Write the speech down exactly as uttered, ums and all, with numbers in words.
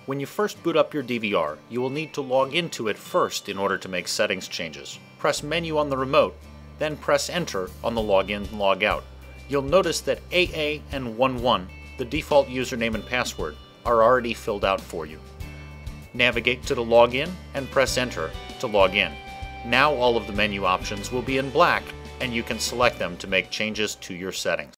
When you first boot up your D V R, you will need to log into it first in order to make settings changes. Press Menu on the remote, then press Enter on the Login and Logout. You'll notice that A A and one one, the default username and password, are already filled out for you. Navigate to the Login and press Enter to log in. Now all of the menu options will be in black, and you can select them to make changes to your settings.